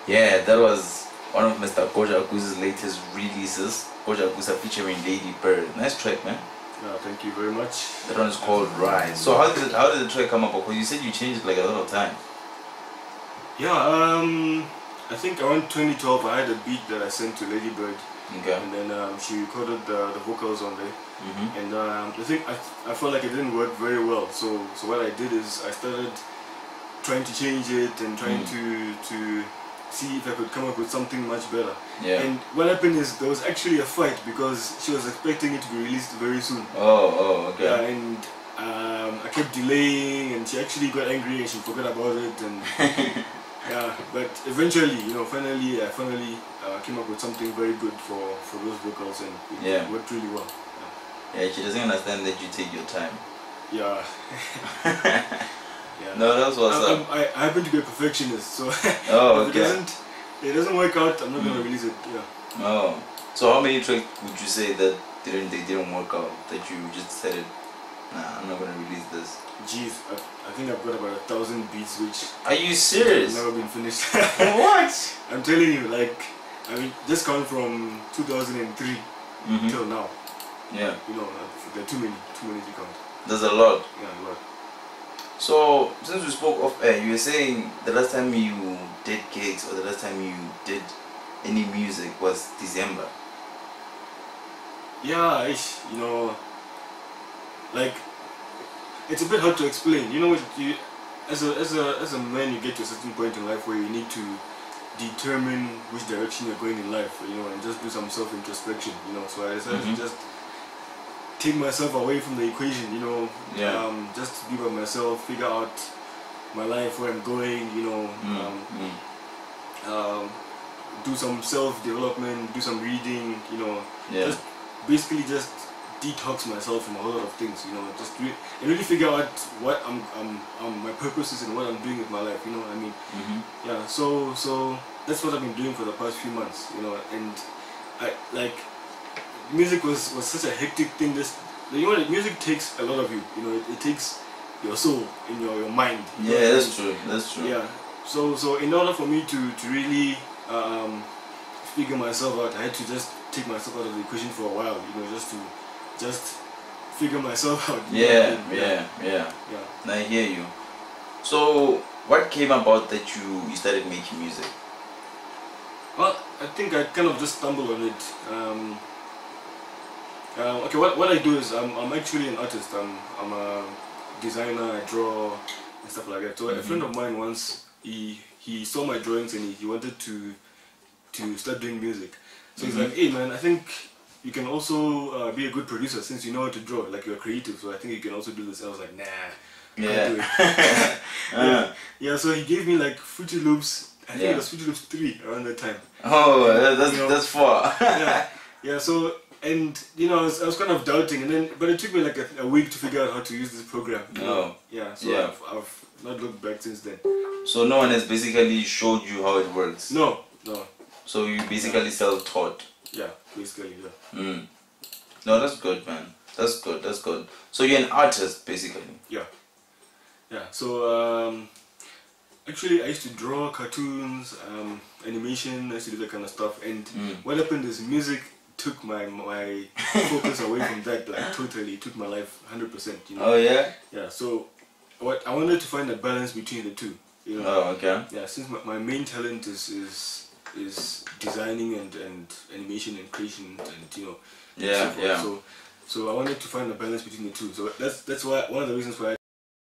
Yeah, that was one of Mr. Koja Akuza's latest releases. Koja Akuza featuring Lady Bird. Nice track, man. Thank you very much. That one is called Rise. So how did the track come up? Because you said you changed it like a lot of times. Yeah, I think around 2012 I had a beat that I sent to Lady Bird. Okay. And then she recorded the vocals on there. Mm-hmm. And I think I felt like it didn't work very well. So what I did is I started trying to change it and trying to see if I could come up with something much better. Yeah. And what happened is there was actually a fight because she was expecting it to be released very soon. Oh, okay. Yeah, and I kept delaying, and she actually got angry and she forgot about it. And yeah, but eventually, finally, I came up with something very good for those vocals, and it worked really well. Yeah, she doesn't understand that you take your time. Yeah. Yeah. No, that's what's up. I happen to be a perfectionist, so oh, okay. If it doesn't work out, I'm not gonna release it. Yeah. Oh, so how many tracks would you say that they didn't work out, that you just decided, nah, I'm not gonna release this? Jeez, I think I've got about 1,000 beats, which are you serious? Never been finished. What? I'm telling you, just count from 2003 till now. Yeah. There are too many to count. There's a lot. Yeah, a lot. So, since we spoke off air, you were saying the last time you did gigs or the last time you did any music was December. Yeah, it's a bit hard to explain. As a man, you get to a certain point in life where you need to determine which direction you're going in life, and just do some self-introspection, so I decided to just take myself away from the equation, just to be by myself, figure out my life, where I'm going, do some self-development, do some reading, just basically just detox myself from a whole lot of things, just really figure out what my purpose is and what I'm doing with my life, what I mean? Yeah, so that's what I've been doing for the past few months, and music was such a hectic thing. Music takes a lot of you. It takes your soul and your mind. Yeah, that's true. That's true. Yeah. So in order for me to really figure myself out, I had to just take myself out of the equation for a while. Just figure myself out. Yeah. I hear you. So what came about that you started making music? Well, I think I kind of just stumbled on it. Okay, what I do is I'm actually an artist. I'm a designer. I draw and stuff like that. So a friend of mine once he saw my drawings and he wanted to start doing music. So he's like, hey man, I think you can also be a good producer since you know how to draw. Like, you're creative, so I think you can also do this. I was like, nah, can't do it. Yeah. So he gave me like Fruity Loops. I think it was Fruity Loops 3 around that time. Oh, that's far. Yeah. So. And I was kind of doubting, but it took me like a week to figure out how to use this program. Yeah. So I've not looked back since then. So no one has basically showed you how it works. No. So you basically self-taught. Yeah, basically, yeah. No, that's good, man. That's good. So you're an artist, basically. Yeah. So actually, I used to draw cartoons, animation. I used to do that kind of stuff. And what happened is music took my focus away from that, like totally. It took my life 100%. Oh yeah. Yeah. So I wanted to find a balance between the two. Oh, okay. Yeah. Since my main talent is designing and animation and creation and Yeah. So I wanted to find a balance between the two. So that's why one of the reasons why